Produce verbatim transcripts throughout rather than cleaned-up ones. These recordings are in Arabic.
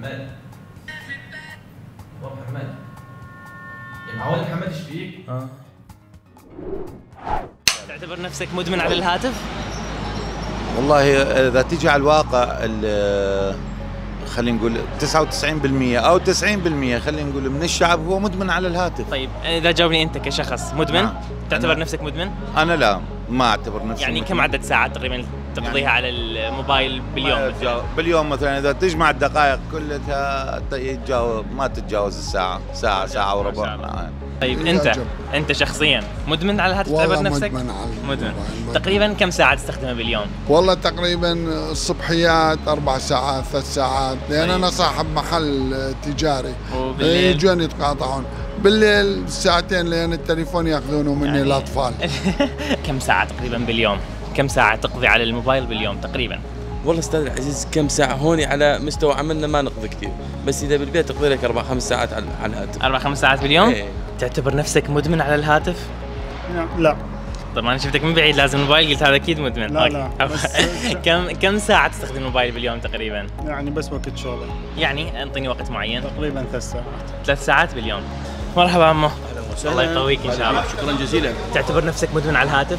محمد والله محمد يا معود محمد ايش فيك؟ اه تعتبر نفسك مدمن على الهاتف؟ والله اذا تيجي على الواقع خلينا نقول تسعة وتسعين بالمئة او تسعين بالمئة خلينا نقول من الشعب هو مدمن على الهاتف. طيب اذا جاوبني انت كشخص مدمن نعم. تعتبر أنا نفسك مدمن؟ انا لا ما اعتبر نفسي يعني مدمن. كم عدد ساعات تقريبا تقضيها يعني على الموبايل باليوم ما مثلا؟ باليوم مثلا اذا تجمع الدقائق كلها يتجاوز ما تتجاوز الساعه ساعه ساعه وربع. طيب انت انت شخصيا مدمن على الهاتف تعتبر نفسك؟ مدمن على مدمن. تقريبا كم ساعه تستخدمها باليوم؟ والله تقريبا الصبحيات اربع ساعات ثلاث ساعات لان طيب. انا صاحب محل تجاري وبالليل يجون يتقاطعون بالليل ساعتين لان التليفون ياخذونه مني يعني الاطفال. كم ساعه تقريبا باليوم؟ كم ساعه تقضي على الموبايل باليوم تقريبا؟ والله استاذ العزيز كم ساعه هوني على مستوى عملنا ما نقضي كثير، بس اذا بالبيت تقضي لك اربع خمس ساعات على الهاتف. اربع خمس ساعات باليوم؟ ايه. تعتبر نفسك مدمن على الهاتف؟ لا. طب انا شفتك من بعيد لازم الموبايل قلت هذا اكيد مدمن. لا لا كم كم ساعه تستخدم الموبايل باليوم تقريبا؟ يعني بس وقت شغل. يعني انطيني وقت معين. تقريبا ثلاث ساعات. ثلاث ساعات باليوم. مرحبا عمو. اهلا وسهلا. الله يقويك ان شاء الله. شكرا جزيلا. تعتبر نفسك مدمن على الهاتف؟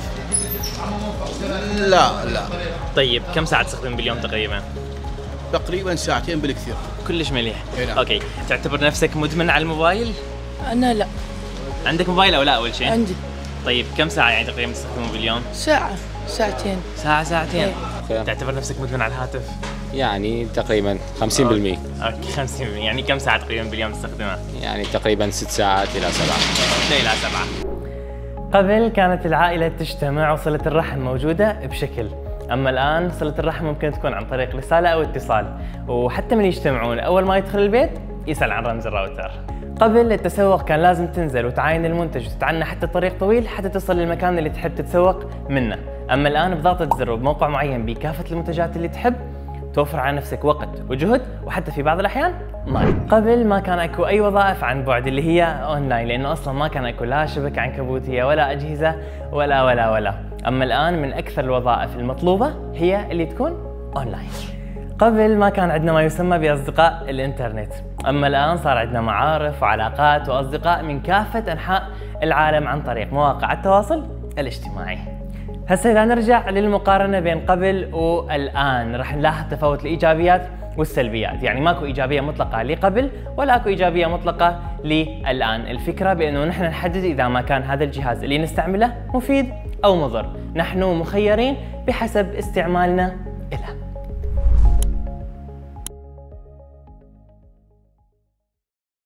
لا لا. طيب كم ساعه تستخدم باليوم تقريبا؟ تقريبا ساعتين بالكثير. كلش مليح. نعم. اوكي، تعتبر نفسك مدمن على الموبايل؟ أنا لا. عندك موبايل او لا اول شيء؟ عندي. طيب كم ساعه يعني تقريبا تستخدمه باليوم؟ ساعة ساعتين. ساعه ساعتين. ايه. تعتبر نفسك مدمن على الهاتف؟ يعني تقريبا خمسين بالمئة. اوكي خمسين بالمئة، يعني كم ساعه تقريبا باليوم تستخدمها؟ يعني تقريبا ست ساعات الى سبعة. ستة الى سبعة. قبل كانت العائله تجتمع وصله الرحم موجوده بشكل، اما الان صله الرحم ممكن تكون عن طريق رساله او اتصال، وحتى من يجتمعون اول ما يدخل البيت يسال عن رمز الراوتر. قبل التسوق كان لازم تنزل وتعاين المنتج وتتعنى حتى طريق طويل حتى تصل للمكان اللي تحب تتسوق منه، اما الان بضغطة زر وبموقع معين بكافة المنتجات اللي تحب توفر على نفسك وقت وجهد وحتى في بعض الاحيان مال. قبل ما كان اكو اي وظائف عن بعد اللي هي اونلاين، لانه اصلا ما كان اكو لا شبكة عنكبوتية ولا اجهزة ولا ولا ولا، اما الان من اكثر الوظائف المطلوبة هي اللي تكون اونلاين. قبل ما كان عندنا ما يسمى باصدقاء الانترنت، اما الان صار عندنا معارف وعلاقات واصدقاء من كافة انحاء العالم عن طريق مواقع التواصل الاجتماعي. هسه اذا نرجع للمقارنة بين قبل والان راح نلاحظ تفاوت الايجابيات والسلبيات، يعني ماكو ايجابية مطلقة لقبل ولا اكو ايجابية مطلقة للان، الفكرة بانه نحن نحدد اذا ما كان هذا الجهاز اللي نستعمله مفيد او مضر، نحن مخيرين بحسب استعمالنا له.